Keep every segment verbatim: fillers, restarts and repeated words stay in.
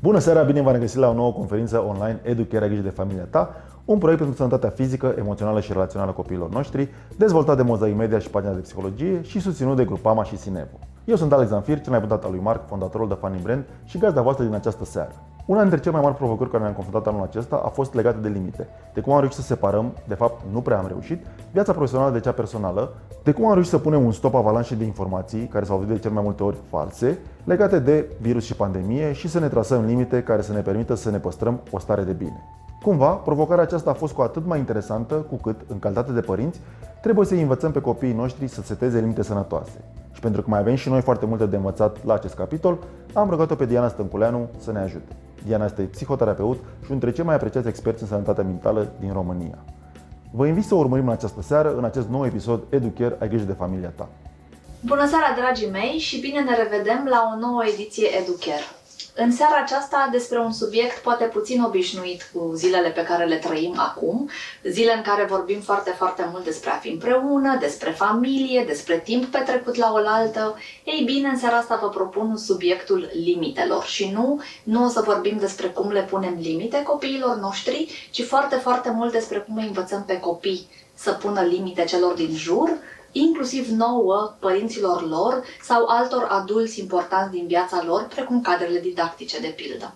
Bună seara, bine v-am regăsit la o nouă conferință online Educare, ai grijă de familia ta, un proiect pentru sănătatea fizică, emoțională și relațională a copiilor noștri, dezvoltat de Mosaic Media și pagina de psihologie și susținut de Grupama și Sinevo. Eu sunt Alex Zanfir, cel mai bun tată al lui Marc, fondatorul de Funny Brand și gazda voastră din această seară. Una dintre cele mai mari provocări care ne-am confruntat anul acesta a fost legată de limite, de cum am reușit să separăm, de fapt nu prea am reușit, viața profesională de cea personală, de cum am reușit să punem un stop avalanșei de informații, care s-au dovedit de cel mai multe ori false, legate de virus și pandemie și să ne trasăm limite care să ne permită să ne păstrăm o stare de bine. Cumva, provocarea aceasta a fost cu atât mai interesantă cu cât, în calitate de părinți, trebuie să-i învățăm pe copiii noștri să seteze limite sănătoase. Și pentru că mai avem și noi foarte multe de învățat la acest capitol, am rugat-o pe Diana Stănculeanu să ne ajute. Diana este psihoterapeut și unul dintre cei mai apreciați experți în sănătatea mentală din România. Vă invit să o urmărim în această seară, în acest nou episod Educare, ai grijă de familia ta. Bună seara, dragii mei, și bine ne revedem la o nouă ediție Educare. În seara aceasta despre un subiect poate puțin obișnuit cu zilele pe care le trăim acum, zile în care vorbim foarte, foarte mult despre a fi împreună, despre familie, despre timp petrecut la oaltă. Ei bine, în seara asta vă propun subiectul limitelor și nu, nu o să vorbim despre cum le punem limite copiilor noștri, ci foarte, foarte mult despre cum îi învățăm pe copii să pună limite celor din jur, inclusiv nouă, părinților lor sau altor adulți importanți din viața lor, precum cadrele didactice, de pildă.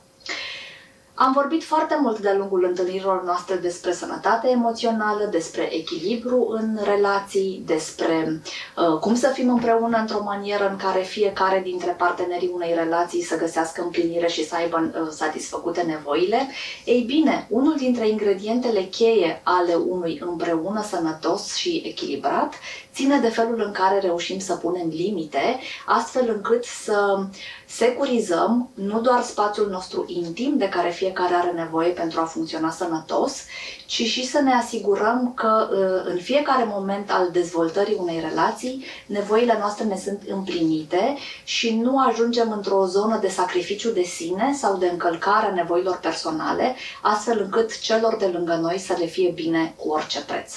Am vorbit foarte mult de-a lungul întâlnirilor noastre despre sănătate emoțională, despre echilibru în relații, despre uh, cum să fim împreună într-o manieră în care fiecare dintre partenerii unei relații să găsească împlinire și să aibă uh, satisfăcute nevoile. Ei bine, unul dintre ingredientele cheie ale unui împreună sănătos și echilibrat ține de felul în care reușim să punem limite, astfel încât să securizăm nu doar spațiul nostru intim de care fiecare are nevoie pentru a funcționa sănătos, ci și să ne asigurăm că în fiecare moment al dezvoltării unei relații nevoile noastre ne sunt împlinite și nu ajungem într-o zonă de sacrificiu de sine sau de încălcare a nevoilor personale, astfel încât celor de lângă noi să le fie bine cu orice preț.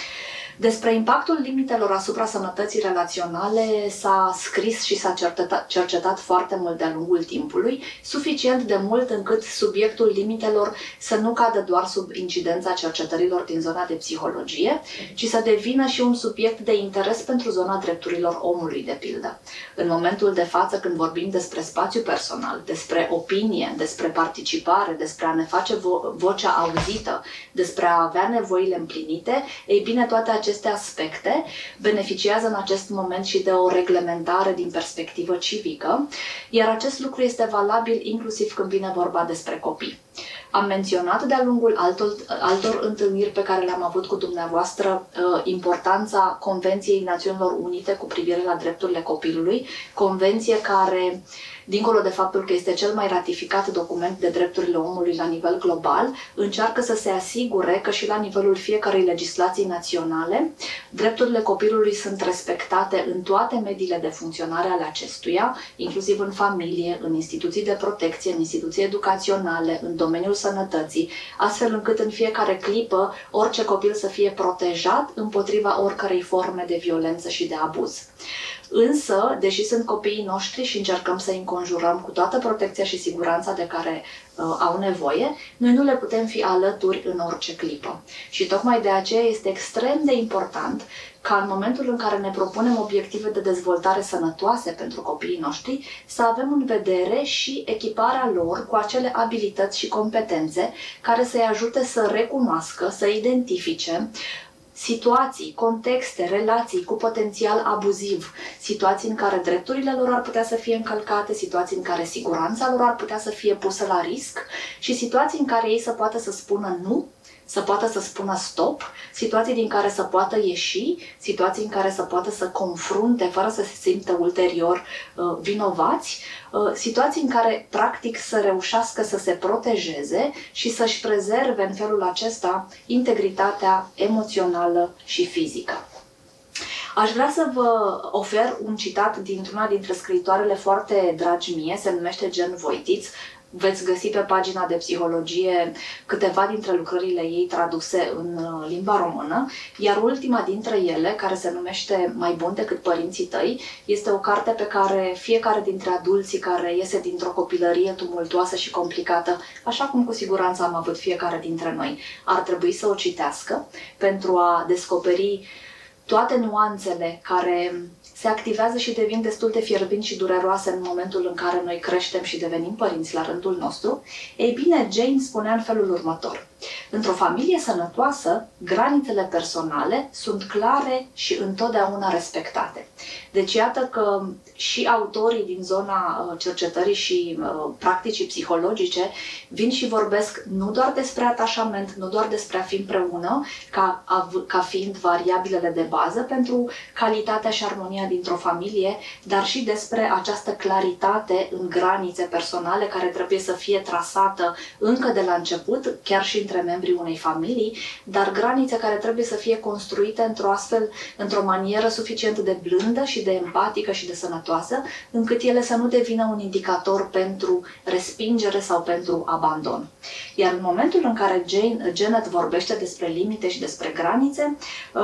Despre impactul limitelor asupra sănătății relaționale s-a scris și s-a cercetat, cercetat foarte mult de-a lungul timpului, suficient de mult încât subiectul limitelor să nu cadă doar sub incidența cercetărilor din zona de psihologie, ci să devină și un subiect de interes pentru zona drepturilor omului, de pildă. În momentul de față, când vorbim despre spațiu personal, despre opinie, despre participare, despre a ne face vo vocea auzită, despre a avea nevoile împlinite, ei bine, toate aceste aspecte beneficiază în acest moment și de o reglementare din perspectivă civică, iar acest lucru este valabil inclusiv când vine vorba despre copii. Am menționat de-a lungul altor, altor întâlniri pe care le-am avut cu dumneavoastră importanța Convenției Națiunilor Unite cu privire la drepturile copilului, convenție care, dincolo de faptul că este cel mai ratificat document de drepturile omului la nivel global, încearcă să se asigure că și la nivelul fiecărei legislații naționale, drepturile copilului sunt respectate în toate mediile de funcționare ale acestuia, inclusiv în familie, în instituții de protecție, în instituții educaționale, în domeniul sănătății, astfel încât în fiecare clipă orice copil să fie protejat împotriva oricărei forme de violență și de abuz. Însă, deși sunt copiii noștri și încercăm să-i înconjurăm cu toată protecția și siguranța de care uh, au nevoie, noi nu le putem fi alături în orice clipă. Și tocmai de aceea este extrem de important ca în momentul în care ne propunem obiective de dezvoltare sănătoase pentru copiii noștri, să avem în vedere și echiparea lor cu acele abilități și competențe care să-i ajute să recunoască, să identifice situații, contexte, relații cu potențial abuziv, situații în care drepturile lor ar putea să fie încălcate, situații în care siguranța lor ar putea să fie pusă la risc și situații în care ei să poată să spună nu, să poată să spună stop, situații din care să poată ieși, situații în care să poată să confrunte fără să se simtă ulterior uh, vinovați, uh, situații în care practic să reușească să se protejeze și să-și prezerve în felul acesta integritatea emoțională și fizică. Aș vrea să vă ofer un citat dintr-una dintre scriitoarele foarte dragi mie, se numește Jen Voitiț. veți găsi pe pagina de psihologie câteva dintre lucrările ei traduse în limba română, iar ultima dintre ele, care se numește Mai bun decât părinții tăi, este o carte pe care fiecare dintre adulții care iese dintr-o copilărie tumultuoasă și complicată, așa cum cu siguranță am avut fiecare dintre noi, ar trebui să o citească pentru a descoperi toate nuanțele care se activează și devin destul de fierbinți și dureroase în momentul în care noi creștem și devenim părinți la rândul nostru. Ei bine, Jane spunea în felul următor: într-o familie sănătoasă, granițele personale sunt clare și întotdeauna respectate. Deci iată că și autorii din zona cercetării și practicii psihologice vin și vorbesc nu doar despre atașament, nu doar despre a fi împreună, ca, ca fiind variabilele de bază pentru calitatea și armonia dintr-o familie, dar și despre această claritate în granițe personale care trebuie să fie trasată încă de la început, chiar și între membrii unei familii, dar granițe care trebuie să fie construite într-o astfel, într-o manieră suficient de blândă și de empatică și de sănătoasă, încât ele să nu devină un indicator pentru respingere sau pentru abandon. Iar în momentul în care Jane, Janet vorbește despre limite și despre granițe,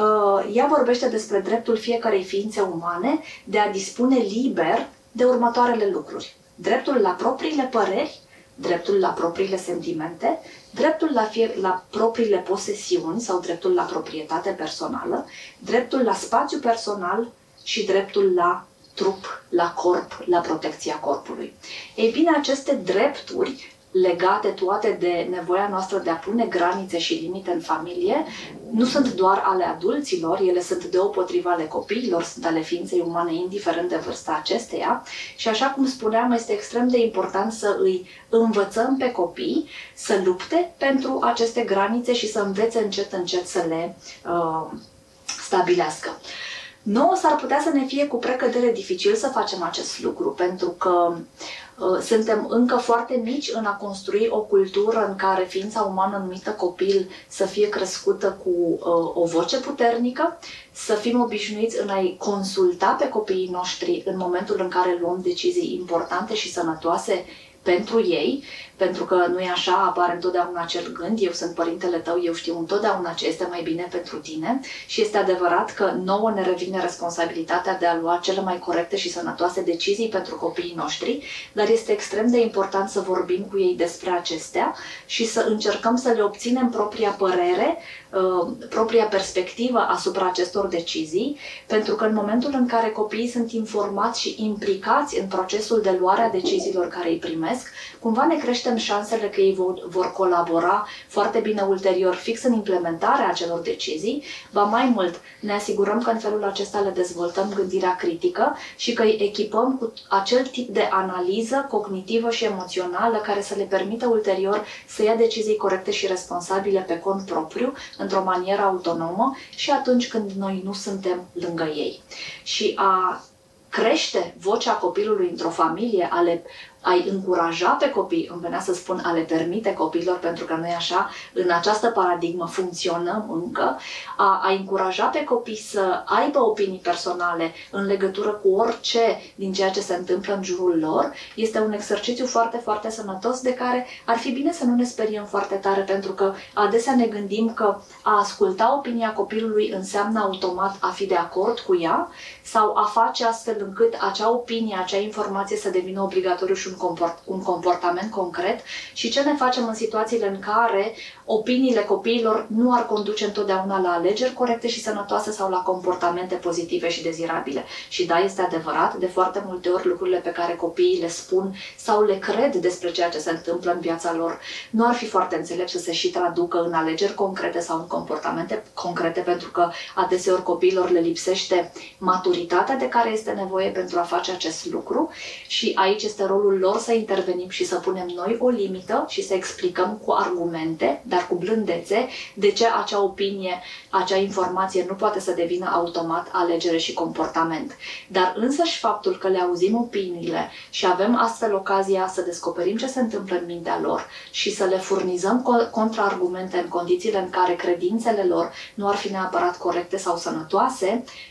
ea vorbește despre dreptul fiecarei ființe umane de a dispune liber de următoarele lucruri: dreptul la propriile păreri, dreptul la propriile sentimente, dreptul la, fie, la propriile posesiuni sau dreptul la proprietate personală, dreptul la spațiu personal și dreptul la trup, la corp, la protecția corpului. Ei bine, aceste drepturi legate toate de nevoia noastră de a pune granițe și limite în familie, nu sunt doar ale adulților, ele sunt deopotrivă ale copiilor, sunt ale ființei umane, indiferent de vârsta acesteia. Și așa cum spuneam, este extrem de important să îi învățăm pe copii să lupte pentru aceste granițe și să învețe încet, încet să le uh, stabilească. Nouă s-ar putea să ne fie cu precădere dificil să facem acest lucru, pentru că uh, suntem încă foarte mici în a construi o cultură în care ființa umană numită copil să fie crescută cu uh, o voce puternică, să fim obișnuiți în a-i consulta pe copiii noștri în momentul în care luăm decizii importante și sănătoase pentru ei, pentru că nu e așa, apare întotdeauna acel gând: eu sunt părintele tău, eu știu întotdeauna ce este mai bine pentru tine. Și este adevărat că nouă ne revine responsabilitatea de a lua cele mai corecte și sănătoase decizii pentru copiii noștri, dar este extrem de important să vorbim cu ei despre acestea și să încercăm să le obținem propria părere, propria perspectivă asupra acestor decizii, pentru că în momentul în care copiii sunt informați și implicați în procesul de luare a deciziilor care îi primesc, cumva ne creștem șansele că ei vor, vor colabora foarte bine ulterior fix în implementarea acelor decizii. Ba mai mult, ne asigurăm că în felul acesta le dezvoltăm gândirea critică și că îi echipăm cu acel tip de analiză cognitivă și emoțională care să le permită ulterior să ia decizii corecte și responsabile pe cont propriu, într-o manieră autonomă și atunci când noi nu suntem lângă ei. Și a crește vocea copilului într-o familie, ale a-i încuraja pe copii, îmi venea să spun a le permite copiilor, pentru că noi așa, în această paradigmă funcționăm încă, a, a încuraja pe copii să aibă opinii personale în legătură cu orice din ceea ce se întâmplă în jurul lor, este un exercițiu foarte, foarte sănătos de care ar fi bine să nu ne speriem foarte tare, pentru că adesea ne gândim că a asculta opinia copilului înseamnă automat a fi de acord cu ea sau a face astfel încât acea opinie, acea informație să devină obligatoriu și un, comport, un comportament concret. Și ce ne facem în situațiile în care opiniile copiilor nu ar conduce întotdeauna la alegeri corecte și sănătoase sau la comportamente pozitive și dezirabile. Și da, este adevărat, de foarte multe ori lucrurile pe care copiii le spun sau le cred despre ceea ce se întâmplă în viața lor nu ar fi foarte înțelept să se și traducă în alegeri concrete sau în comportamente concrete, pentru că adeseori copiilor le lipsește maturitatea de care este nevoie pentru a face acest lucru și aici este rolul lor să intervenim și să punem noi o limită și să explicăm cu argumente, dar cu blândețe, de ce acea opinie, acea informație nu poate să devină automat alegere și comportament. Dar însăși faptul că le auzim opiniile și avem astfel ocazia să descoperim ce se întâmplă în mintea lor și să le furnizăm contraargumente în condițiile în care credințele lor nu ar fi neapărat corecte sau sănătoase,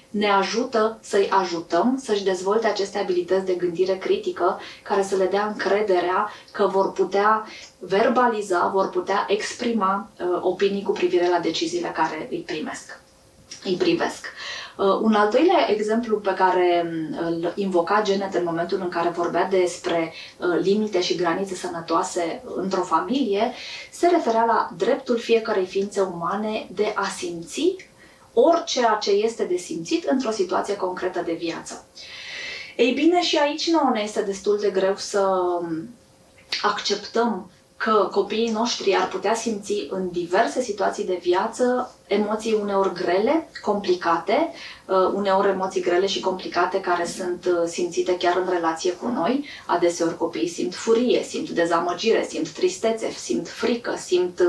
ne ajută să-i ajutăm să-și dezvolte aceste abilități de gândire critică care să le dea încrederea că vor putea verbaliza, vor putea exprima uh, opinii cu privire la deciziile care îi primesc, îi privesc. Uh, un al doilea exemplu pe care îl invoca Janet în momentul în care vorbea despre uh, limite și granițe sănătoase într-o familie se referea la dreptul fiecărei ființe umane de a simți orice ce este de simțit într-o situație concretă de viață. Ei bine, și aici nouă ne este destul de greu să acceptăm că copiii noștri ar putea simți în diverse situații de viață emoții uneori grele, complicate, uneori emoții grele și complicate care sunt simțite chiar în relație cu noi. Adeseori copiii simt furie, simt dezamăgire, simt tristețe, simt frică, simt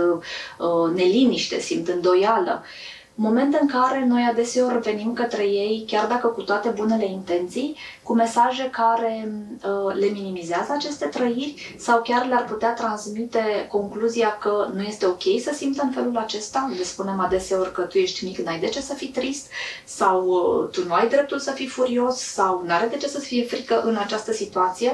neliniște, simt îndoială. Moment în care noi adeseori venim către ei, chiar dacă cu toate bunele intenții, cu mesaje care uh, le minimizează aceste trăiri sau chiar le-ar putea transmite concluzia că nu este ok să simtă în felul acesta. Le spunem adeseori că tu ești mic, n-ai de ce să fii trist sau uh, tu nu ai dreptul să fii furios sau n-are de ce să fie frică în această situație.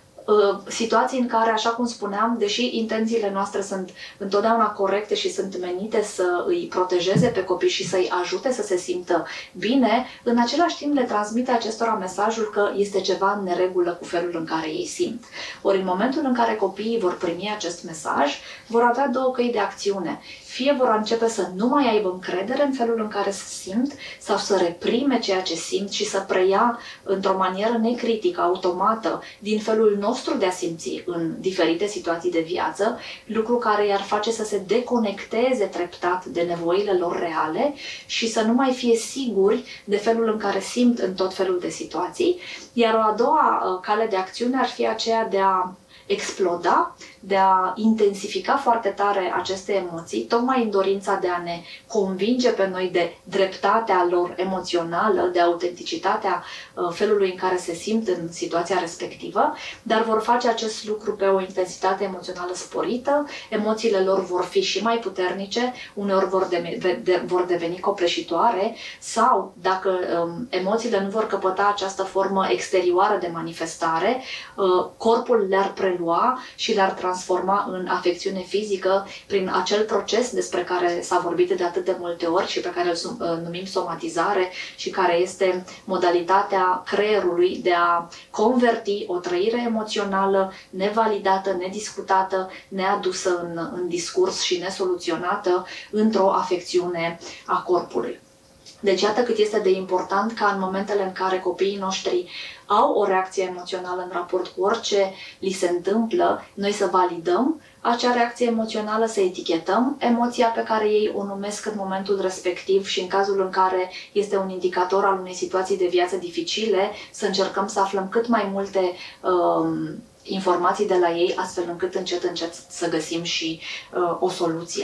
Situații în care, așa cum spuneam, deși intențiile noastre sunt întotdeauna corecte și sunt menite să îi protejeze pe copii și să-i ajute să se simtă bine, în același timp le transmite acestora mesajul că este ceva în neregulă cu felul în care ei simt. Ori în momentul în care copiii vor primi acest mesaj, vor avea două căi de acțiune. Fie vor începe să nu mai aibă încredere în felul în care se simt sau să reprime ceea ce simt și să preia într-o manieră necritică, automată, din felul nostru de a simți în diferite situații de viață, lucru care i-ar face să se deconecteze treptat de nevoile lor reale și să nu mai fie siguri de felul în care simt în tot felul de situații. Iar o a doua cale de acțiune ar fi aceea de a exploda, de a intensifica foarte tare aceste emoții, tocmai în dorința de a ne convinge pe noi de dreptatea lor emoțională, de autenticitatea felului în care se simt în situația respectivă, dar vor face acest lucru pe o intensitate emoțională sporită, emoțiile lor vor fi și mai puternice, uneori vor, de, de, vor deveni copleșitoare sau, dacă um, emoțiile nu vor căpăta această formă exterioară de manifestare, uh, corpul le-ar prelua și le-ar transforma în afecțiune fizică prin acel proces despre care s-a vorbit de atât de multe ori și pe care îl numim somatizare și care este modalitatea creierului de a converti o trăire emoțională nevalidată, nediscutată, neadusă în, în discurs și nesoluționată într-o afecțiune a corpului. Deci iată cât este de important ca în momentele în care copiii noștri au o reacție emoțională în raport cu orice li se întâmplă, noi să validăm acea reacție emoțională, să etichetăm emoția pe care ei o numesc în momentul respectiv și în cazul în care este un indicator al unei situații de viață dificile, să încercăm să aflăm cât mai multe um, informații de la ei, astfel încât încet, încet să găsim și uh, o soluție.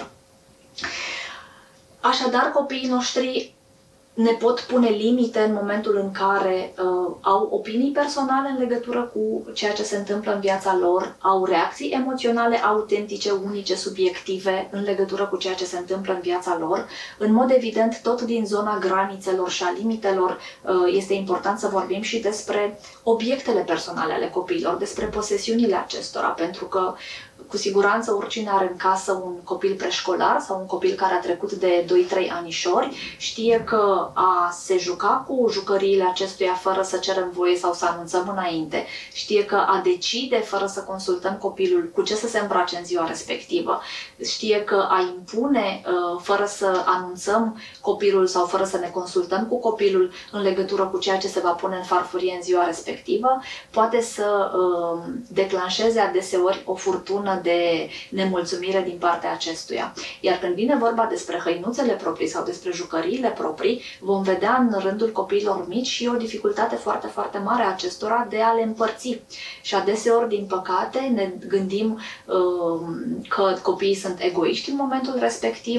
Așadar, copiii noștri ne pot pune limite în momentul în care uh, au opinii personale în legătură cu ceea ce se întâmplă în viața lor, au reacții emoționale autentice, unice, subiective în legătură cu ceea ce se întâmplă în viața lor. În mod evident, tot din zona granițelor și a limitelor uh, este important să vorbim și despre obiectele personale ale copiilor, despre posesiunile acestora, pentru că cu siguranță oricine are în casă un copil preșcolar sau un copil care a trecut de doi trei anișori știe că a se juca cu jucăriile acestuia fără să cerem voie sau să anunțăm înainte, știe că a decide fără să consultăm copilul cu ce să se îmbrace în ziua respectivă, știe că a impune fără să anunțăm copilul sau fără să ne consultăm cu copilul în legătură cu ceea ce se va pune în farfurie în ziua respectivă, poate să declanșeze adeseori o furtună de nemulțumire din partea acestuia. Iar când vine vorba despre hăinuțele proprii sau despre jucăriile proprii, vom vedea în rândul copiilor mici și o dificultate foarte, foarte mare a acestora de a le împărți. Și adeseori, din păcate, ne gândim uh, că copiii sunt egoiști în momentul respectiv,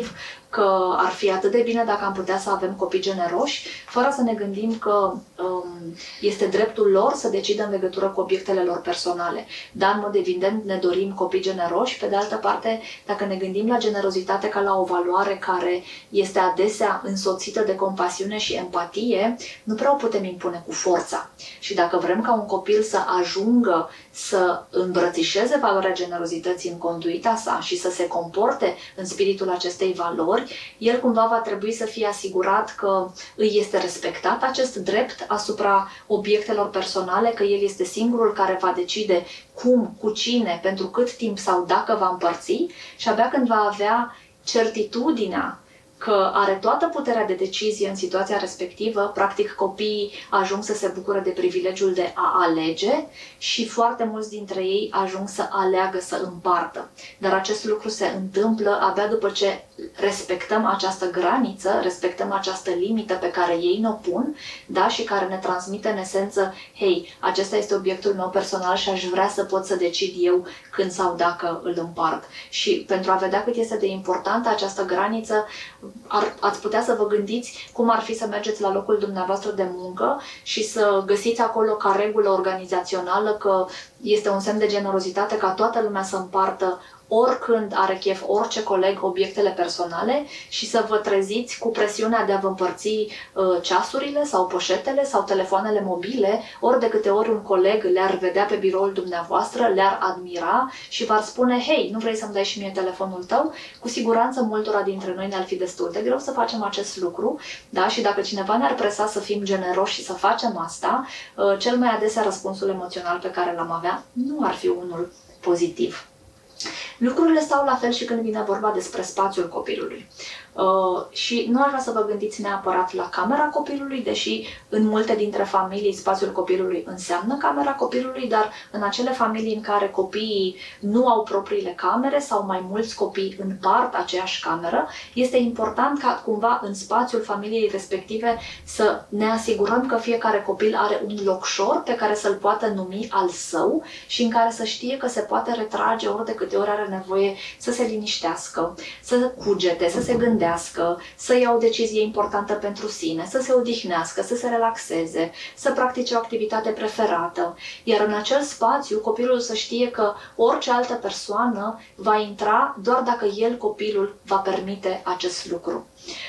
că ar fi atât de bine dacă am putea să avem copii generoși, fără să ne gândim că um, este dreptul lor să decidă în legătură cu obiectele lor personale. Dar, în mod evident, ne dorim copii generoși. Pe de altă parte, dacă ne gândim la generozitate ca la o valoare care este adesea însoțită de compasiune și empatie, nu prea o putem impune cu forța. Și dacă vrem ca un copil să ajungă să îmbrățișeze valoarea generozității în conduita sa și să se comporte în spiritul acestei valori, el cumva va trebui să fie asigurat că îi este respectat acest drept asupra obiectelor personale, că el este singurul care va decide cum, cu cine, pentru cât timp sau dacă va împărți, și abia când va avea certitudinea că are toată puterea de decizie în situația respectivă, practic copiii ajung să se bucure de privilegiul de a alege și foarte mulți dintre ei ajung să aleagă să împartă. Dar acest lucru se întâmplă abia după ce respectăm această graniță, respectăm această limită pe care ei ne-o pun, da, și care ne transmite în esență: hei, acesta este obiectul meu personal și aș vrea să pot să decid eu când sau dacă îl împart. Și pentru a vedea cât este de importantă această graniță, Ar, ați putea să vă gândiți cum ar fi să mergeți la locul dumneavoastră de muncă și să găsiți acolo ca regulă organizațională că este un semn de generozitate ca toată lumea să împartă oricând are chef orice coleg obiectele personale și să vă treziți cu presiunea de a vă împărți uh, ceasurile sau poșetele sau telefoanele mobile, ori de câte ori un coleg le-ar vedea pe biroul dumneavoastră, le-ar admira și v-ar spune: hei, nu vrei să-mi dai și mie telefonul tău? Cu siguranță multora dintre noi ne-ar fi destul de greu să facem acest lucru, da? Și dacă cineva ne-ar presa să fim generoși și să facem asta, uh, cel mai adesea răspunsul emoțional pe care l-am avea nu ar fi unul pozitiv. Lucrurile stau la fel și când vine vorba despre spațiul copilului. Uh, și nu aș vrea să vă gândiți neapărat la camera copilului, deși în multe dintre familii spațiul copilului înseamnă camera copilului, dar în acele familii în care copiii nu au propriile camere sau mai mulți copii împart aceeași cameră, este important ca cumva în spațiul familiei respective să ne asigurăm că fiecare copil are un locșor pe care să-l poată numi al său și în care să știe că se poate retrage ori de câte ori are nevoie să se liniștească, să cugete, să se gândească, să ia o decizie importantă pentru sine, să se odihnească, să se relaxeze, să practice o activitate preferată. Iar în acel spațiu copilul să știe că orice altă persoană va intra doar dacă el, copilul, va permite acest lucru.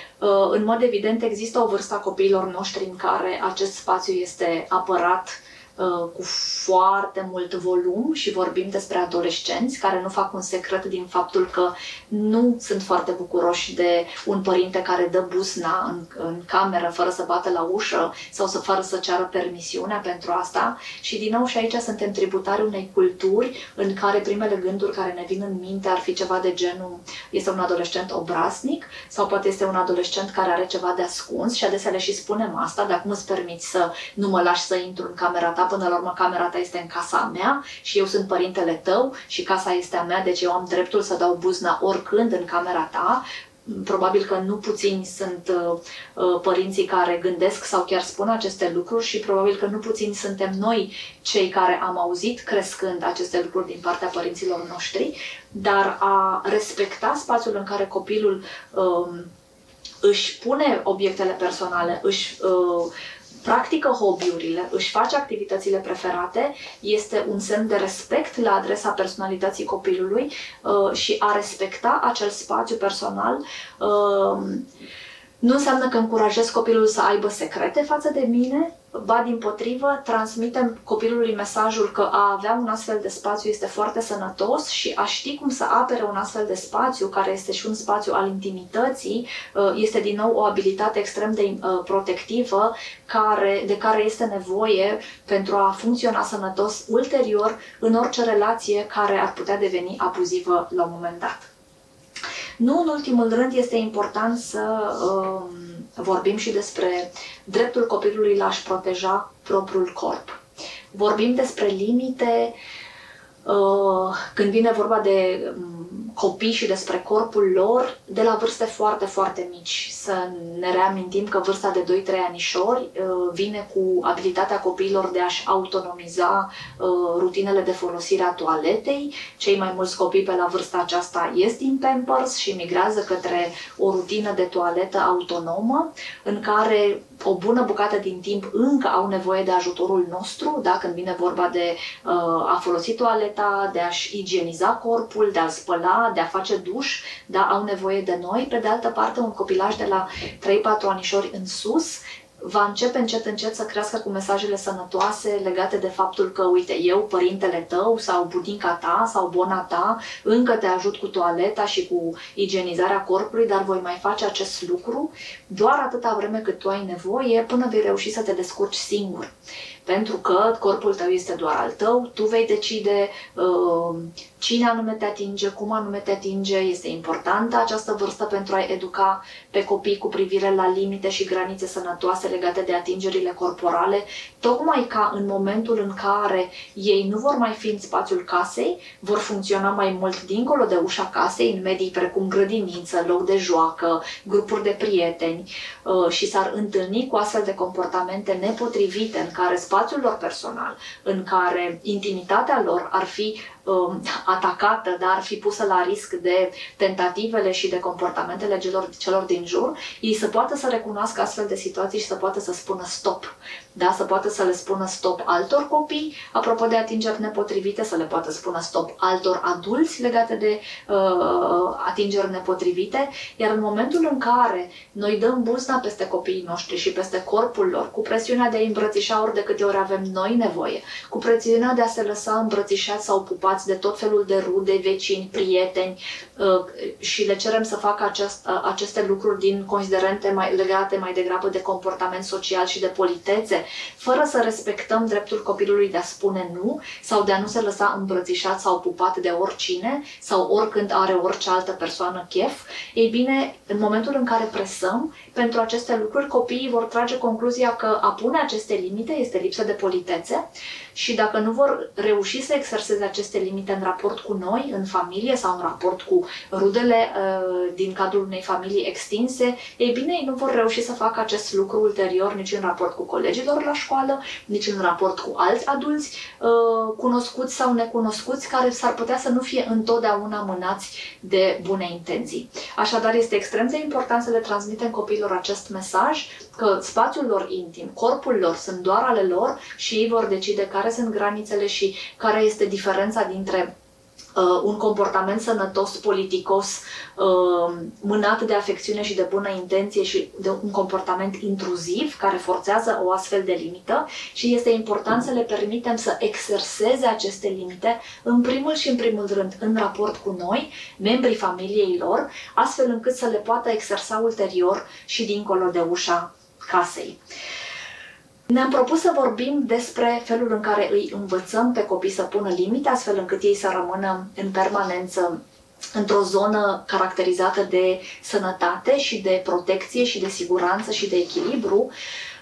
În mod evident există o vârstă a copiilor noștri în care acest spațiu este apărat cu foarte mult volum și vorbim despre adolescenți care nu fac un secret din faptul că nu sunt foarte bucuroși de un părinte care dă busna în, în cameră fără să bată la ușă sau să, fără să ceară permisiunea pentru asta. Și din nou și aici suntem tributari unei culturi în care primele gânduri care ne vin în minte ar fi ceva de genul: este un adolescent obraznic sau poate este un adolescent care are ceva de ascuns, și adesea le și spunem asta: dacă nu îți permiți să nu mă lași să intru în camera ta, până la urmă camera ta este în casa mea și eu sunt părintele tău și casa este a mea, deci eu am dreptul să dau buzna oricând în camera ta. Probabil că nu puțini sunt uh, părinții care gândesc sau chiar spun aceste lucruri și probabil că nu puțini suntem noi cei care am auzit crescând aceste lucruri din partea părinților noștri, dar a respecta spațiul în care copilul uh, își pune obiectele personale, își uh, practică hobby-urile, își face activitățile preferate, este un semn de respect la adresa personalității copilului uh, și a respecta acel spațiu personal uh, nu înseamnă că încurajez copilul să aibă secrete față de mine, ba dimpotrivă, transmitem copilului mesajul că a avea un astfel de spațiu este foarte sănătos și a ști cum să apere un astfel de spațiu, care este și un spațiu al intimității, este din nou o abilitate extrem de protectivă care, de care este nevoie pentru a funcționa sănătos ulterior în orice relație care ar putea deveni abuzivă la un moment dat. Nu în ultimul rând, este important să uh, vorbim și despre dreptul copilului la a-și proteja propriul corp. Vorbim despre limite uh, când vine vorba de um, copii și despre corpul lor de la vârste foarte, foarte mici. Să ne reamintim că vârsta de doi trei anișori vine cu abilitatea copiilor de a-și autonomiza rutinele de folosire a toaletei. Cei mai mulți copii pe la vârsta aceasta ies din Pampers și migrează către o rutină de toaletă autonomă, în care o bună bucată din timp încă au nevoie de ajutorul nostru, da? Când vine vorba de uh, a folosi toaleta, de a-și igieniza corpul, de a spăla, de a face duș, da? Au nevoie de noi. Pe de altă parte, un copilaj de la trei patru anișori în sus va începe încet încet să crească cu mesajele sănătoase legate de faptul că, uite, eu, părintele tău sau bunica ta sau bona ta, încă te ajut cu toaleta și cu igienizarea corpului, dar voi mai face acest lucru doar atâta vreme cât tu ai nevoie, până vei reuși să te descurci singur. Pentru că corpul tău este doar al tău, tu vei decide uh, cine anume te atinge, cum anume te atinge. Este importantă această vârstă pentru a educa pe copii cu privire la limite și granițe sănătoase legate de atingerile corporale, tocmai ca în momentul în care ei nu vor mai fi în spațiul casei, vor funcționa mai mult dincolo de ușa casei, în medii precum grădiniță, loc de joacă, grupuri de prieteni uh, și s-ar întâlni cu astfel de comportamente nepotrivite în care spațiul lor personal, în care intimitatea lor ar fi uh, atacată, dar ar fi pusă la risc de tentativele și de comportamentele celor, celor din jur, ei să poată să recunoască astfel de situații și să poată să spună stop. Da? Să poată să le spună stop altor copii, apropo de atingeri nepotrivite, să le poată spună stop altor adulți legate de uh, atingeri nepotrivite, iar în momentul în care noi dăm buzna peste copiii noștri și peste corpul lor, cu presiunea de a îmbrățișa ori de câte ori avem noi nevoie, cu presiunea de a se lăsa îmbrățișați sau pupați de tot felul de rude, vecini, prieteni uh, și le cerem să facă acest, uh, aceste lucruri din considerente mai legate mai degrabă de comportament social și de politețe, fără să respectăm dreptul copilului de a spune nu sau de a nu se lăsa îmbrățișat sau pupat de oricine sau oricând are orice altă persoană chef, ei bine, în momentul în care presăm pentru aceste lucruri, copiii vor trage concluzia că a pune aceste limite este lipsă de politețe și dacă nu vor reuși să exerseze aceste limite în raport cu noi, în familie sau în raport cu rudele uh, din cadrul unei familii extinse, ei bine, ei nu vor reuși să facă acest lucru ulterior nici în raport cu colegilor la școală, nici în raport cu alți adulți uh, cunoscuți sau necunoscuți, care s-ar putea să nu fie întotdeauna mânați de bune intenții. Așadar, este extrem de important să le transmitem copiilor acest mesaj, că spațiul lor intim, corpul lor sunt doar ale lor și ei vor decide care sunt granițele și care este diferența dintre uh, un comportament sănătos, politicos, uh, mânat de afecțiune și de bună intenție și de un comportament intruziv care forțează o astfel de limită și este important să le permitem să exerseze aceste limite în primul și în primul rând în raport cu noi, membrii familiei lor, astfel încât să le poată exersa ulterior și dincolo de ușa casei. Ne-am propus să vorbim despre felul în care îi învățăm pe copii să pună limite, astfel încât ei să rămână în permanență într-o zonă caracterizată de sănătate și de protecție și de siguranță și de echilibru.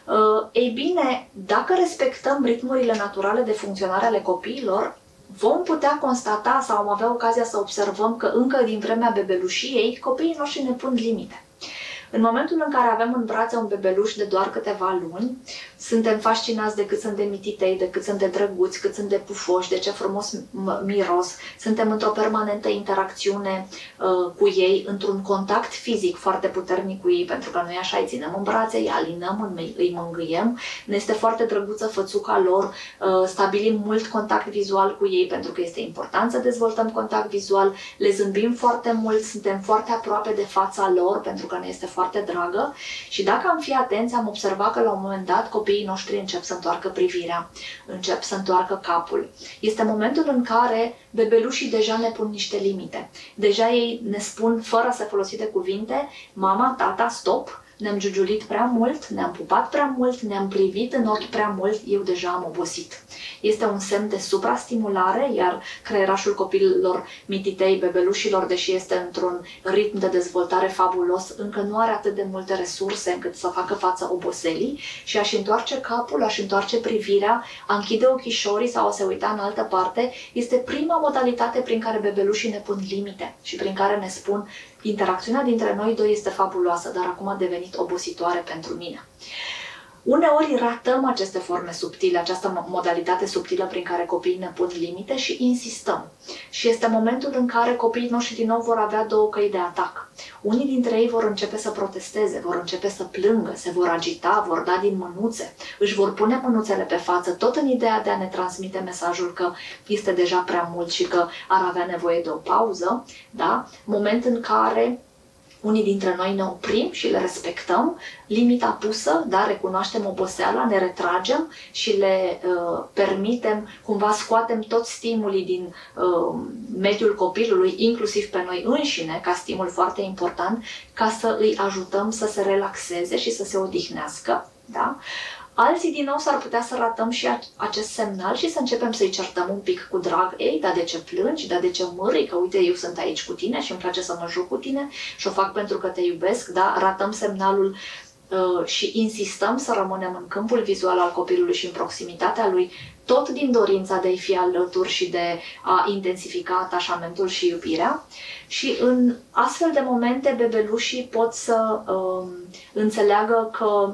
Ei bine, dacă respectăm ritmurile naturale de funcționare ale copiilor, vom putea constata sau am avea ocazia să observăm că încă din vremea bebelușiei copiii noștri ne pun limite. În momentul în care avem în brațe un bebeluș de doar câteva luni, suntem fascinați de cât sunt de mititei, de cât sunt de drăguți, cât sunt de pufoși, de ce frumos miros. Suntem într-o permanentă interacțiune uh, cu ei, într-un contact fizic foarte puternic cu ei, pentru că noi așa îi ținem în brațe, îi alinăm, îi mângâiem. Ne este foarte drăguță fățuca lor, uh, stabilim mult contact vizual cu ei, pentru că este important să dezvoltăm contact vizual, le zâmbim foarte mult, suntem foarte aproape de fața lor, pentru că ne este foarte dragă și dacă am fi atenți, am observat că la un moment dat copiii noștri încep să întoarcă privirea, încep să întoarcă capul. Este momentul în care bebelușii deja ne pun niște limite. Deja ei ne spun, fără să folosi de cuvinte, mama, tata, stop, ne-am giugiulit prea mult, ne-am pupat prea mult, ne-am privit în ochi prea mult, eu deja am obosit. Este un semn de suprastimulare, iar creierașul copiilor mititei, bebelușilor, deși este într-un ritm de dezvoltare fabulos, încă nu are atât de multe resurse încât să facă față oboselii și a-și întoarce capul, a-și întoarce privirea, a închide ochișorii sau a se uita în altă parte, este prima modalitate prin care bebelușii ne pun limite și prin care ne spun: interacțiunea dintre noi doi este fabuloasă, dar acum a devenit obositoare pentru mine. Uneori ratăm aceste forme subtile, această modalitate subtilă prin care copiii ne pun limite și insistăm. Și este momentul în care copiii noștri din nou vor avea două căi de atac. Unii dintre ei vor începe să protesteze, vor începe să plângă, se vor agita, vor da din mânuțe, își vor pune mânuțele pe față, tot în ideea de a ne transmite mesajul că este deja prea mult și că ar avea nevoie de o pauză, da? Moment în care unii dintre noi ne oprim și le respectăm limita pusă, da, recunoaștem oboseala, ne retragem și le uh, permitem, cumva scoatem toți stimulii din uh, mediul copilului, inclusiv pe noi înșine, ca stimul foarte important, ca să îi ajutăm să se relaxeze și să se odihnească. Da? Alții, din nou, s-ar putea să ratăm și acest semnal și să începem să-i certăm un pic cu drag. Ei, dar de ce plângi? Dar de ce mârâi? Că uite, eu sunt aici cu tine și îmi place să mă joc cu tine și o fac pentru că te iubesc. Da? Ratăm semnalul uh, și insistăm să rămânem în câmpul vizual al copilului și în proximitatea lui, tot din dorința de a-i fi alături și de a intensifica atașamentul și iubirea. Și în astfel de momente, bebelușii pot să uh, înțeleagă că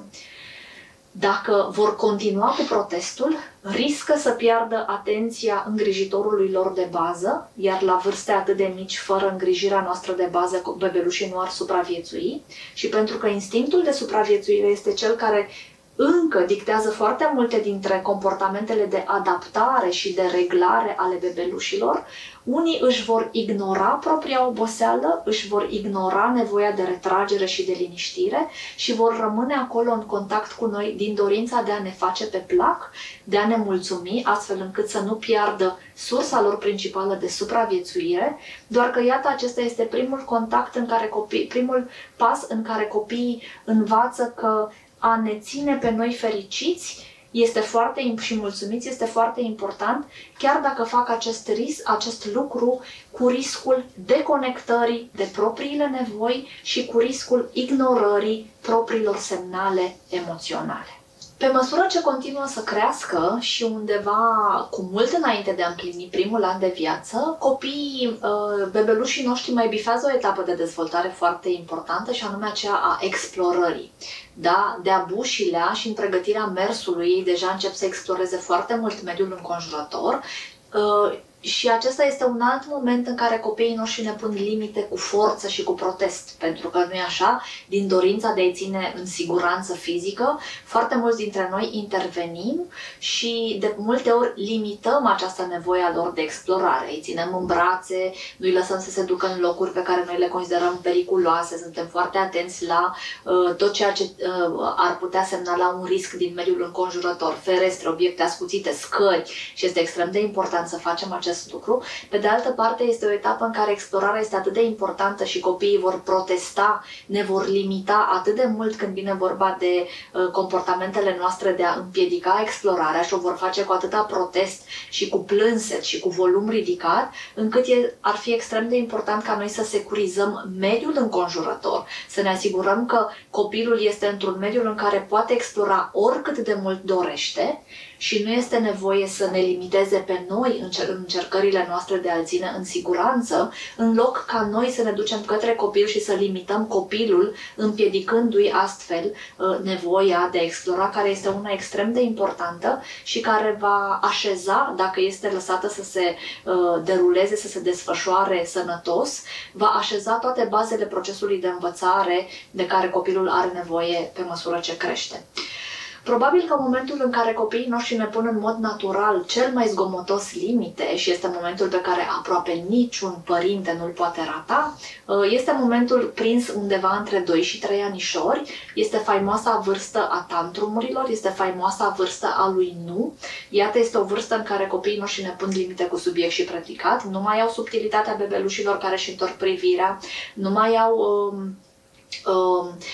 dacă vor continua cu protestul, riscă să piardă atenția îngrijitorului lor de bază, iar la vârste atât de mici, fără îngrijirea noastră de bază, bebelușii nu ar supraviețui. Și pentru că instinctul de supraviețuire este cel care încă dictează foarte multe dintre comportamentele de adaptare și de reglare ale bebelușilor, unii își vor ignora propria oboseală, își vor ignora nevoia de retragere și de liniștire și vor rămâne acolo în contact cu noi din dorința de a ne face pe plac, de a ne mulțumi, astfel încât să nu piardă sursa lor principală de supraviețuire, doar că iată, acesta este primul contact în care copii, primul pas în care copiii învață că a ne ține pe noi fericiți este foarte, și mulțumiți este foarte important, chiar dacă fac acest risc, acest lucru cu riscul deconectării de propriile nevoi și cu riscul ignorării propriilor semnale emoționale. Pe măsură ce continuă să crească și undeva cu mult înainte de a împlini primul an de viață, copiii, bebelușii noștri mai bifează o etapă de dezvoltare foarte importantă și anume aceea a explorării. Da? De-a bușilea și în pregătirea mersului, ei deja încep să exploreze foarte mult mediul înconjurător. Și acesta este un alt moment în care copiii noștri ne pun limite cu forță și cu protest, pentru că nu e așa, din dorința de a-i ține în siguranță fizică, foarte mulți dintre noi intervenim și de multe ori limităm această nevoie a lor de explorare. Îi ținem în brațe, nu îi lăsăm să se ducă în locuri pe care noi le considerăm periculoase, suntem foarte atenți la uh, tot ceea ce uh, ar putea semnala un risc din mediul înconjurător, ferestre, obiecte ascuțite, scări, și este extrem de important să facem acest lucru. Pe de altă parte, este o etapă în care explorarea este atât de importantă și copiii vor protesta, ne vor limita atât de mult când vine vorba de uh, comportamentele noastre de a împiedica explorarea și o vor face cu atâta protest și cu plânset și cu volum ridicat, încât e, ar fi extrem de important ca noi să securizăm mediul înconjurător, să ne asigurăm că copilul este într-un mediu în care poate explora oricât de mult dorește și nu este nevoie să ne limiteze pe noi în încercările noastre de a-l ține în siguranță, în loc ca noi să ne ducem către copil și să limităm copilul, împiedicându-i astfel nevoia de a explora, care este una extrem de importantă și care va așeza, dacă este lăsată să se deruleze, să se desfășoare sănătos, va așeza toate bazele procesului de învățare de care copilul are nevoie pe măsură ce crește. Probabil că momentul în care copiii noștri ne pun în mod natural cel mai zgomotos limite, și este momentul pe care aproape niciun părinte nu-l poate rata, este momentul prins undeva între doi și trei anișori, este faimoasa vârstă a tantrumurilor, este faimoasa vârstă a lui nu. Iată, este o vârstă în care copiii noștri ne pun limite cu subiect și predicat, nu mai au subtilitatea bebelușilor care își întorc privirea, nu mai au... Um, um,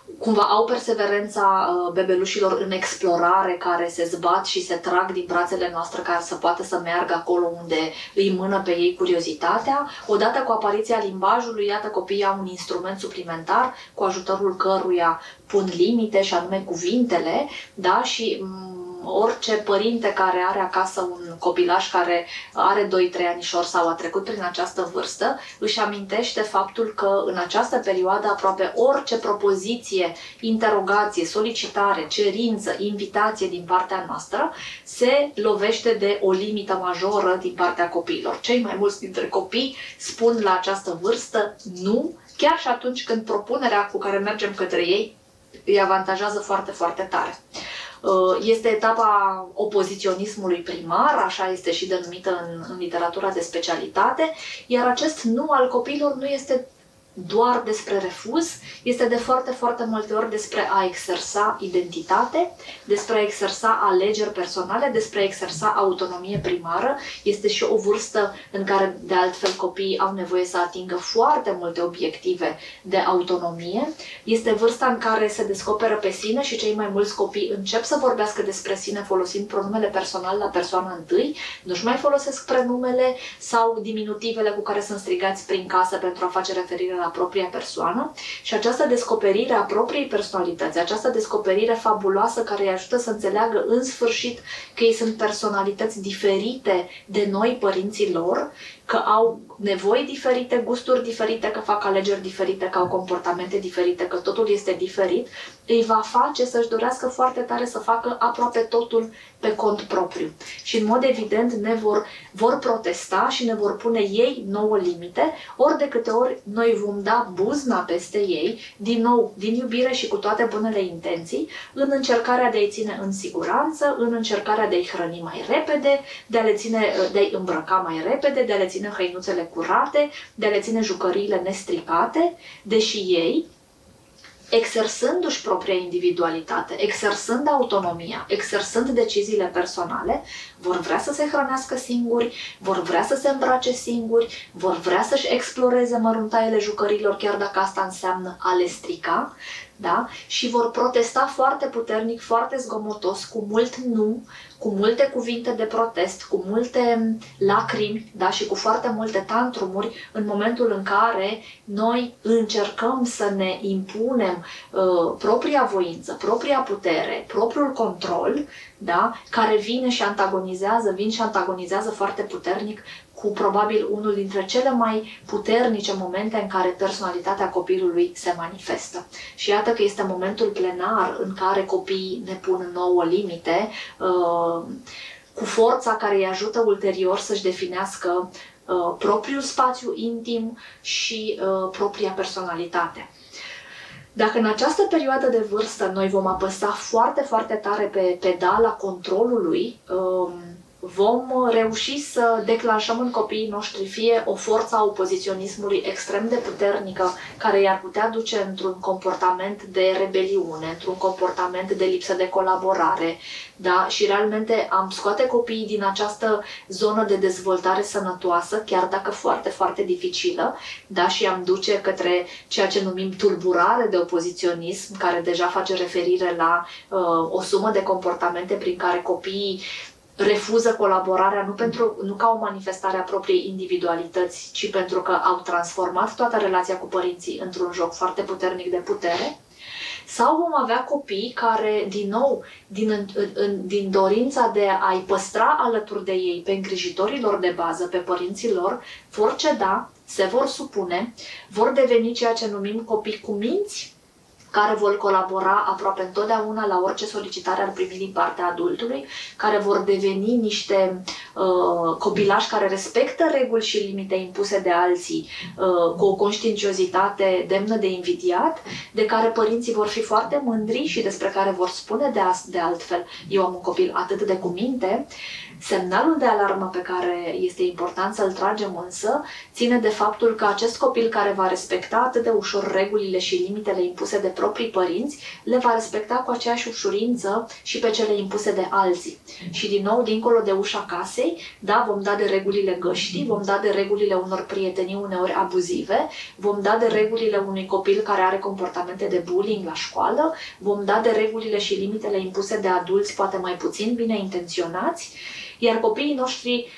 cumva au perseverența bebelușilor în explorare, care se zbat și se trag din brațele noastre ca să poată să meargă acolo unde îi mână pe ei curiozitatea. Odată cu apariția limbajului, iată, copiii au un instrument suplimentar cu ajutorul căruia pun limite, și anume cuvintele, da? Și orice părinte care are acasă un copilaș care are doi trei anișori sau a trecut prin această vârstă, își amintește faptul că în această perioadă aproape orice propoziție, interogație, solicitare, cerință, invitație din partea noastră se lovește de o limită majoră din partea copiilor. Cei mai mulți dintre copii spun la această vârstă nu, chiar și atunci când propunerea cu care mergem către ei îi avantajează foarte, foarte tare. Este etapa opoziționismului primar, așa este și denumită în, în literatura de specialitate, iar acest nu al copiilor nu este doar despre refuz, este de foarte, foarte multe ori despre a exersa identitate, despre a exersa alegeri personale, despre a exersa autonomie primară. Este și o vârstă în care, de altfel, copiii au nevoie să atingă foarte multe obiective de autonomie. Este vârsta în care se descoperă pe sine și cei mai mulți copii încep să vorbească despre sine folosind pronumele personal la persoana întâi, nu-și mai folosesc prenumele sau diminutivele cu care sunt strigați prin casă pentru a face referire la propria persoană, și această descoperire a propriei personalități, această descoperire fabuloasă care îi ajută să înțeleagă în sfârșit că ei sunt personalități diferite de noi, părinții lor, că au nevoi diferite, gusturi diferite, că fac alegeri diferite, că au comportamente diferite, că totul este diferit, îi va face să-și dorească foarte tare să facă aproape totul pe cont propriu. Și în mod evident ne vor, vor protesta și ne vor pune ei nouă limite, ori de câte ori noi vom da buzna peste ei, din nou, din iubire și cu toate bunele intenții, în încercarea de a-i ține în siguranță, în încercarea de a-i hrăni mai repede, de a le ține, de a-i îmbrăca mai repede, de a le ține hăinuțele curate, de a le ține jucăriile nestricate, deși ei, exersându-și propria individualitate, exersând autonomia, exersând deciziile personale, vor vrea să se hrănească singuri, vor vrea să se îmbrace singuri, vor vrea să-și exploreze măruntaiele jucărilor, chiar dacă asta înseamnă a le strica, da? Și vor protesta foarte puternic, foarte zgomotos, cu mult nu, cu multe cuvinte de protest, cu multe lacrimi, da? Și cu foarte multe tantrumuri în momentul în care noi încercăm să ne impunem uh, propria voință, propria putere, propriul control, da? Care vine și antagonizează, vin și antagonizează foarte puternic cu probabil unul dintre cele mai puternice momente în care personalitatea copilului se manifestă. Și iată că este momentul plenar în care copiii ne pun nouă limite, uh, cu forța care îi ajută ulterior să-și definească uh, propriul spațiu intim și uh, propria personalitate. Dacă în această perioadă de vârstă noi vom apăsa foarte, foarte tare pe pedala controlului, uh, vom reuși să declanșăm în copiii noștri fie o forță a opoziționismului extrem de puternică, care i-ar putea duce într-un comportament de rebeliune, într-un comportament de lipsă de colaborare, da? Și realmente am scoate copiii din această zonă de dezvoltare sănătoasă, chiar dacă foarte, foarte dificilă, da? Și am duce către ceea ce numim tulburare de opoziționism, care deja face referire la uh, o sumă de comportamente prin care copiii refuză colaborarea nu, pentru, nu ca o manifestare a propriei individualități, ci pentru că au transformat toată relația cu părinții într-un joc foarte puternic de putere. Sau vom avea copii care, din nou, din, în, din dorința de a-i păstra alături de ei pe îngrijitorilor de bază, pe părinții lor, vor ceda, se vor supune, vor deveni ceea ce numim copii cu minți, care vor colabora aproape întotdeauna la orice solicitare ar primi din partea adultului, care vor deveni niște uh, copilași care respectă reguli și limite impuse de alții uh, cu o conștiinciozitate demnă de invidiat, de care părinții vor fi foarte mândri și despre care vor spune de, de altfel, eu am un copil atât de cu minte, Semnalul de alarmă pe care este important să-l tragem însă ține de faptul că acest copil care va respecta atât de ușor regulile și limitele impuse de proprii părinți, le va respecta cu aceeași ușurință și pe cele impuse de alții. Și din nou, dincolo de ușa casei, da, vom da de regulile găștii, vom da de regulile unor prietenii uneori abuzive, vom da de regulile unui copil care are comportamente de bullying la școală, vom da de regulile și limitele impuse de adulți, poate mai puțin bine intenționați, iar copiii noștri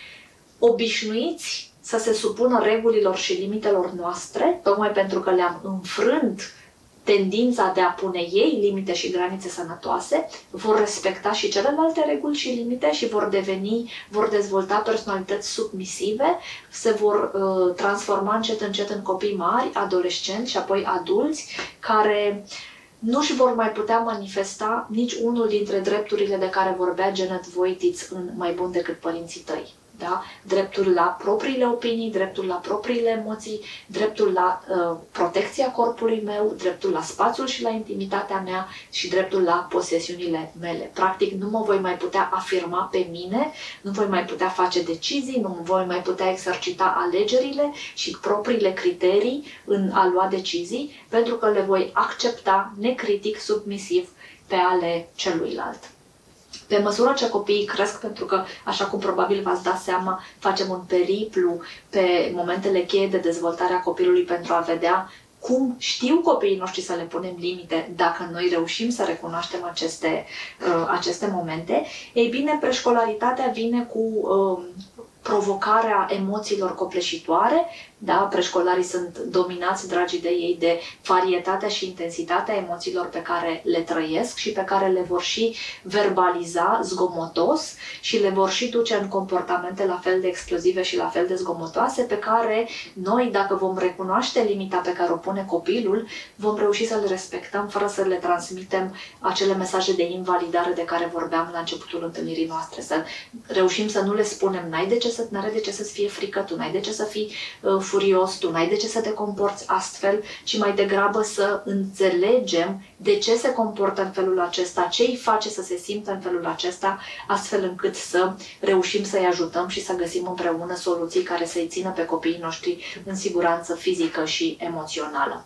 obișnuiți să se supună regulilor și limitelor noastre, tocmai pentru că le-am înfrânt tendința de a pune ei limite și granițe sănătoase, vor respecta și celelalte reguli și limite și vor deveni, vor dezvolta personalități submisive, se vor uh, transforma încet încet în copii mari, adolescenți și apoi adulți, care nu își vor mai putea manifesta nici unul dintre drepturile de care vorbea Janet Voitiz în Mai bun decât părinții tăi. Da? Dreptul la propriile opinii, dreptul la propriile emoții, dreptul la uh, protecția corpului meu, dreptul la spațiul și la intimitatea mea și dreptul la posesiunile mele. Practic, nu mă voi mai putea afirma pe mine, nu voi mai putea face decizii, nu voi mai putea exercita alegerile și propriile criterii în a lua decizii, pentru că le voi accepta necritic, submisiv pe ale celuilalt. Pe măsură ce copiii cresc, pentru că, așa cum probabil v-ați dat seama, facem un periplu pe momentele cheie de dezvoltare a copilului pentru a vedea cum știu copiii noștri să le punem limite dacă noi reușim să recunoaștem aceste, uh, aceste momente. Ei bine, preșcolaritatea vine cu uh, provocarea emoțiilor copleșitoare. Da, preșcolarii sunt dominați, dragii de ei, de varietatea și intensitatea emoțiilor pe care le trăiesc și pe care le vor și verbaliza zgomotos și le vor și duce în comportamente la fel de explozive și la fel de zgomotoase, pe care noi, dacă vom recunoaște limita pe care o pune copilul, vom reuși să le respectăm fără să le transmitem acele mesaje de invalidare de care vorbeam la începutul întâlnirii noastre. Să reușim să nu le spunem, n-ai de ce să, n-are de ce să-ți fie frică, tu n-ai de ce să fii uh, furios, tu n-ai de ce să te comporți astfel, ci mai degrabă să înțelegem de ce se comportă în felul acesta, ce îi face să se simtă în felul acesta, astfel încât să reușim să-i ajutăm și să găsim împreună soluții care să-i țină pe copiii noștri în siguranță fizică și emoțională.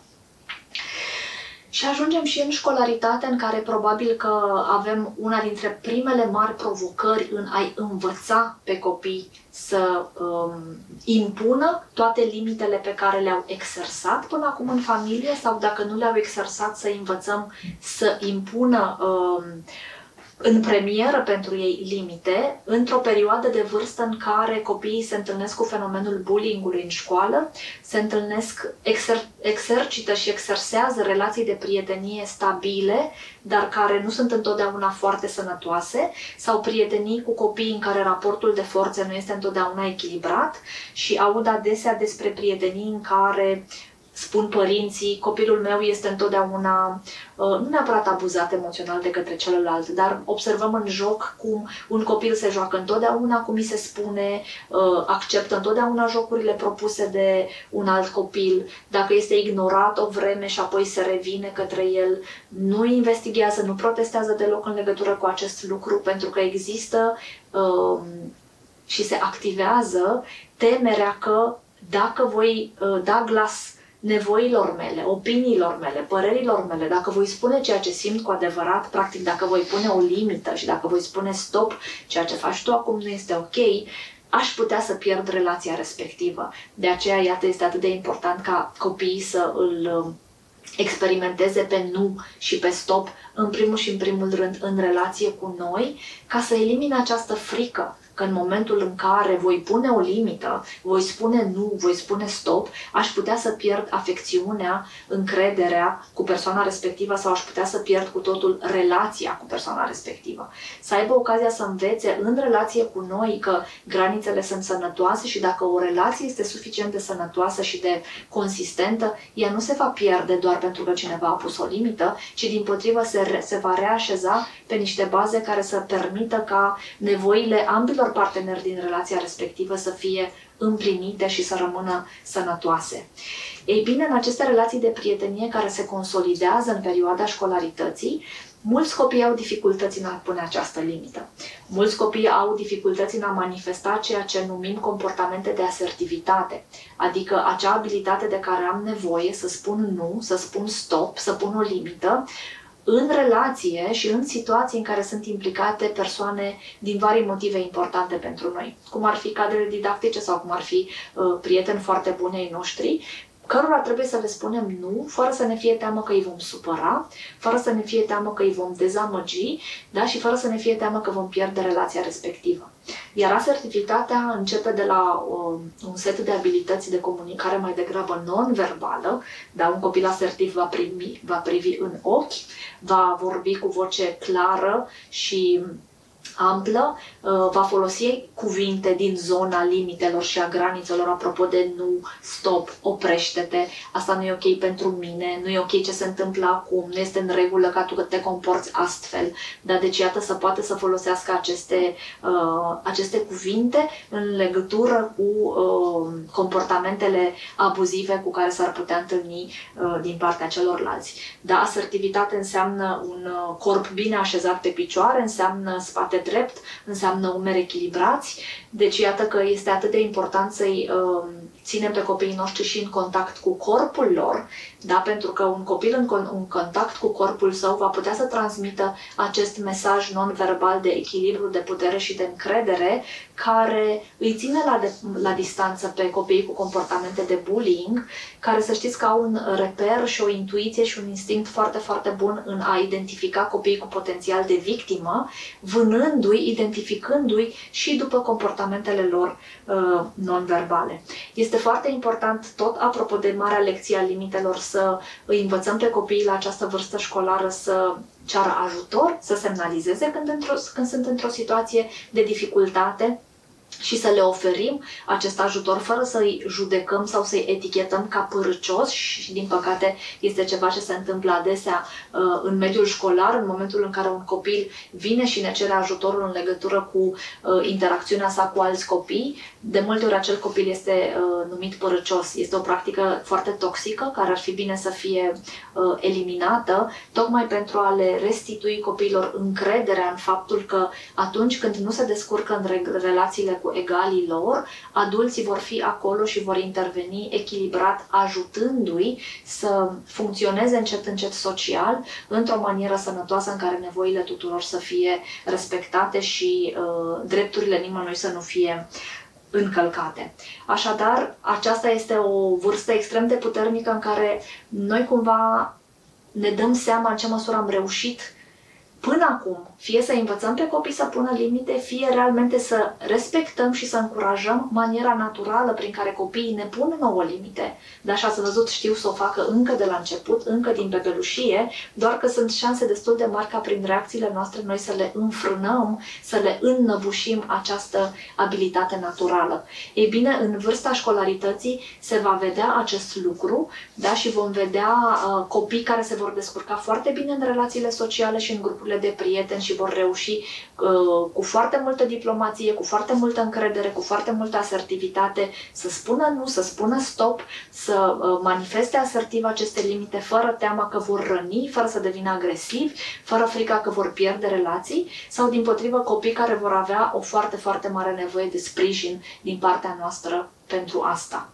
Și ajungem și în școlaritate, în care probabil că avem una dintre primele mari provocări în a-i învăța pe copii să um, impună toate limitele pe care le-au exersat până acum în familie, sau dacă nu le-au exersat, să învățăm să impună um, în premieră pentru ei limite, într-o perioadă de vârstă în care copiii se întâlnesc cu fenomenul bullying-ului în școală, se întâlnesc, exer exercită și exersează relații de prietenie stabile, dar care nu sunt întotdeauna foarte sănătoase, sau prietenii cu copii în care raportul de forțe nu este întotdeauna echilibrat și aud adesea despre prietenii în care spun părinții, copilul meu este întotdeauna, nu neapărat abuzat emoțional de către celălalt, dar observăm în joc cum un copil se joacă întotdeauna, cum îi se spune, acceptă întotdeauna jocurile propuse de un alt copil. Dacă este ignorat o vreme și apoi se revine către el, nu investighează, nu protestează deloc în legătură cu acest lucru, pentru că există um, și se activează temerea că dacă voi uh, da glas nevoilor mele, opiniilor mele, părerilor mele, dacă voi spune ceea ce simt cu adevărat, practic dacă voi pune o limită și dacă voi spune stop, ceea ce faci tu acum nu este ok, aș putea să pierd relația respectivă. De aceea, iată, este atât de important ca copiii să îl experimenteze pe nu și pe stop, în primul și în primul rând în relație cu noi, ca să elimine această frică că în momentul în care voi pune o limită, voi spune nu, voi spune stop, aș putea să pierd afecțiunea, încrederea cu persoana respectivă sau aș putea să pierd cu totul relația cu persoana respectivă. Să aibă ocazia să învețe în relație cu noi că granițele sunt sănătoase și dacă o relație este suficient de sănătoasă și de consistentă, ea nu se va pierde doar pentru că cineva a pus o limită, ci dimpotrivă se, se va reașeza pe niște baze care să permită ca nevoile ambilor parteneri din relația respectivă să fie împlinite și să rămână sănătoase. Ei bine, în aceste relații de prietenie care se consolidează în perioada școlarității, Mulți copii au dificultăți în a pune această limită. Mulți copii au dificultăți în a manifesta ceea ce numim comportamente de asertivitate, adică acea abilitate de care am nevoie să spun nu, să spun stop, să pun o limită, în relație și în situații în care sunt implicate persoane din vari motive importante pentru noi, cum ar fi cadrele didactice sau cum ar fi uh, prieteni foarte buni ai noștri, cărora trebuie să le spunem nu, fără să ne fie teamă că îi vom supăra, fără să ne fie teamă că îi vom dezamăgi, da? Și fără să ne fie teamă că vom pierde relația respectivă. Iar asertivitatea începe de la uh, un set de abilități de comunicare mai degrabă non-verbală, da? Un copil asertiv va privi, va privi în ochi, va vorbi cu voce clară și amplă, va folosi cuvinte din zona limitelor și a granițelor, apropo de nu, stop, oprește-te, asta nu e ok pentru mine, nu e ok ce se întâmplă acum, nu este în regulă ca tu te comporți astfel. Dar deci iată să poate să folosească aceste, uh, aceste cuvinte în legătură cu uh, comportamentele abuzive cu care s-ar putea întâlni uh, din partea celorlalți. Da, asertivitate înseamnă un corp bine așezat pe picioare, înseamnă spate drept, înseamnă umeri echilibrați. Deci iată că este atât de important să-i uh, ținem pe copiii noștri și în contact cu corpul lor, da? Pentru că un copil în, con în contact cu corpul său va putea să transmită acest mesaj non-verbal de echilibru, de putere și de încredere, care îi ține la, de, la distanță pe copiii cu comportamente de bullying, care să știți că au un reper și o intuiție și un instinct foarte, foarte bun în a identifica copiii cu potențial de victimă, vânându-i, identificându-i și după comportamentele lor uh, non-verbale. Este foarte important, tot apropo de marea lecție a limitelor, să îi învățăm pe copiii la această vârstă școlară să ceară ajutor, să semnalizeze când, într-o, când sunt într-o situație de dificultate și să le oferim acest ajutor fără să-i judecăm sau să-i etichetăm ca părâcios și, din păcate, este ceva ce se întâmplă adesea uh, în mediul școlar, în momentul în care un copil vine și ne cere ajutorul în legătură cu uh, interacțiunea sa cu alți copii. De multe ori acel copil este uh, numit părâcios. Este o practică foarte toxică care ar fi bine să fie uh, eliminată, tocmai pentru a le restitui copiilor încrederea în faptul că atunci când nu se descurcă în relațiile cu egalii lor, adulții vor fi acolo și vor interveni echilibrat, ajutându-i să funcționeze încet încet social, într-o manieră sănătoasă în care nevoile tuturor să fie respectate și uh, drepturile nimănui să nu fie încălcate. Așadar, aceasta este o vârstă extrem de puternică în care noi cumva ne dăm seama în ce măsură am reușit până acum, fie să învățăm pe copii să pună limite, fie realmente să respectăm și să încurajăm maniera naturală prin care copiii ne pun nouă limite. Dar și ați văzut, știu să o facă încă de la început, încă din bebelușie, doar că sunt șanse destul de mari ca prin reacțiile noastre noi să le înfrânăm, să le înnăbușim această abilitate naturală. Ei bine, în vârsta școlarității se va vedea acest lucru, da? Și vom vedea uh, copii care se vor descurca foarte bine în relațiile sociale și în grupurile de prieteni și vor reuși uh, cu foarte multă diplomație, cu foarte multă încredere, cu foarte multă asertivitate să spună nu, să spună stop, să uh, manifeste asertiv aceste limite fără teama că vor răni, fără să devină agresivi, fără frica că vor pierde relații sau dimpotrivă copii care vor avea o foarte, foarte mare nevoie de sprijin din partea noastră pentru asta.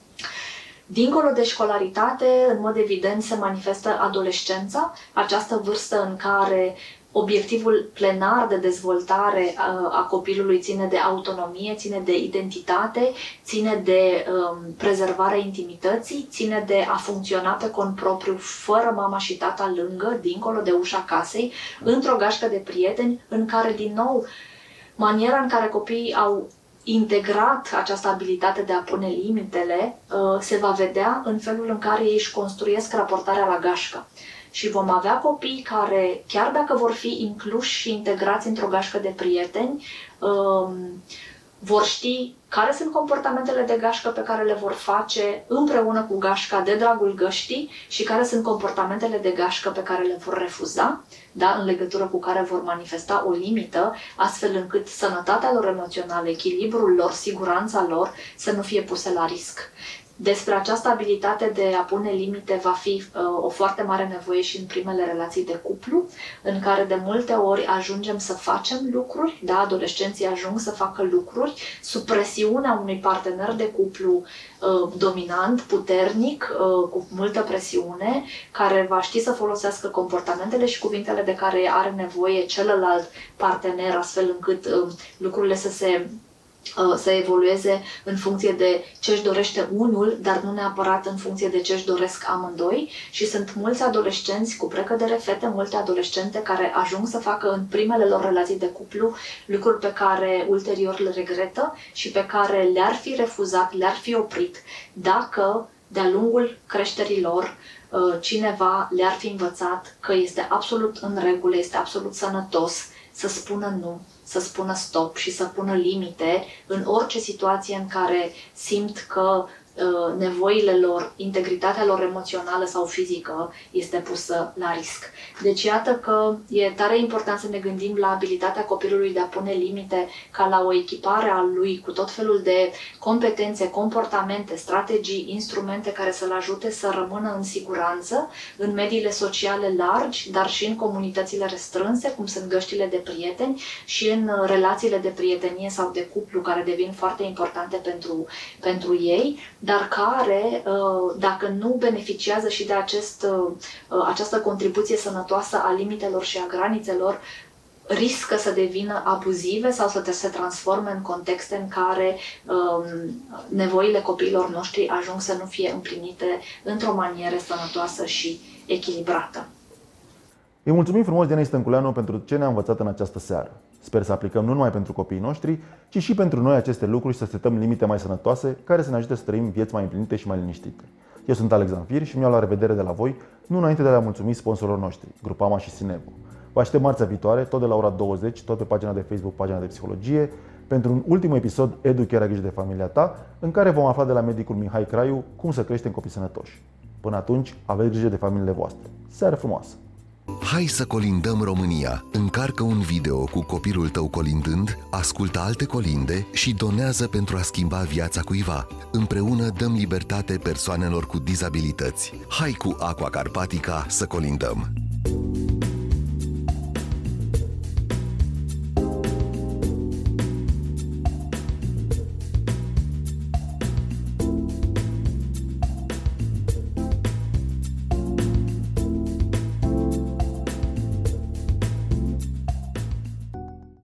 Dincolo de școlaritate, în mod evident, se manifestă adolescența, această vârstă în care obiectivul plenar de dezvoltare a copilului ține de autonomie, ține de identitate, ține de um, prezervarea intimității, ține de a funcționa pe cont propriu, fără mama și tata lângă, dincolo de ușa casei, într-o gașcă de prieteni, în care, din nou, maniera în care copiii au integrat această abilitate de a pune limitele se va vedea în felul în care ei își construiesc raportarea la gașcă. Și vom avea copii care, chiar dacă vor fi incluși și integrați într-o gașcă de prieteni, vor ști care sunt comportamentele de gașcă pe care le vor face împreună cu gașca de dragul găștii și care sunt comportamentele de gașcă pe care le vor refuza, da, în legătură cu care vor manifesta o limită, astfel încât sănătatea lor emoțională, echilibrul lor, siguranța lor să nu fie puse la risc. Despre această abilitate de a pune limite va fi uh, o foarte mare nevoie și în primele relații de cuplu, în care de multe ori ajungem să facem lucruri, da, adolescenții ajung să facă lucruri sub presiunea unui partener de cuplu uh, dominant, puternic, uh, cu multă presiune, care va ști să folosească comportamentele și cuvintele de care are nevoie celălalt partener, astfel încât uh, lucrurile să se să evolueze în funcție de ce își dorește unul, dar nu neapărat în funcție de ce își doresc amândoi. Și sunt mulți adolescenți, cu precădere fete, multe adolescente care ajung să facă în primele lor relații de cuplu lucruri pe care ulterior le regretă și pe care le-ar fi refuzat, le-ar fi oprit dacă de-a lungul creșterii lor cineva le-ar fi învățat că este absolut în regulă, este absolut sănătos să spună nu, să spună stop și să pună limite în orice situație în care simt că uh, nevoile lor, integritatea lor emoțională sau fizică este pusă la risc. Deci iată că e tare important să ne gândim la abilitatea copilului de a pune limite ca la o echipare a lui cu tot felul de competențe, comportamente, strategii, instrumente care să-l ajute să rămână în siguranță în mediile sociale largi, dar și în comunitățile restrânse, cum sunt găștile de prieteni și în relațiile de prietenie sau de cuplu, care devin foarte importante pentru, pentru ei, dar care, dacă nu beneficiază și de acest, această contribuție sănătoasă a limitelor și a granițelor, riscă să devină abuzive sau să se transforme în contexte în care um, nevoile copiilor noștri ajung să nu fie împlinite într-o manieră sănătoasă și echilibrată. Îi mulțumim frumos Dianei Stănculeanu pentru ce ne-a învățat în această seară. Sper să aplicăm nu numai pentru copiii noștri, ci și pentru noi aceste lucruri și să setăm limite mai sănătoase care să ne ajute să trăim vieți mai împlinite și mai liniștite. Eu sunt Alex Zanfir și mi-au la revedere de la voi, nu înainte de a le mulțumi sponsorilor noștri, Grupama și Sinevo. Vă aștept marțea viitoare, tot de la ora douăzeci, tot pe pagina de Facebook, pagina de psihologie, pentru un ultim episod Edu, chiar ai grijă de familia ta, în care vom afla de la medicul Mihai Craiu cum să creștem copii sănătoși. Până atunci, aveți grijă de familiile voastre. Seară frumoasă! Hai să colindăm România! Încarcă un video cu copilul tău colindând, ascultă alte colinde și donează pentru a schimba viața cuiva. Împreună dăm libertate persoanelor cu dizabilități. Hai cu Aqua Carpatica să colindăm!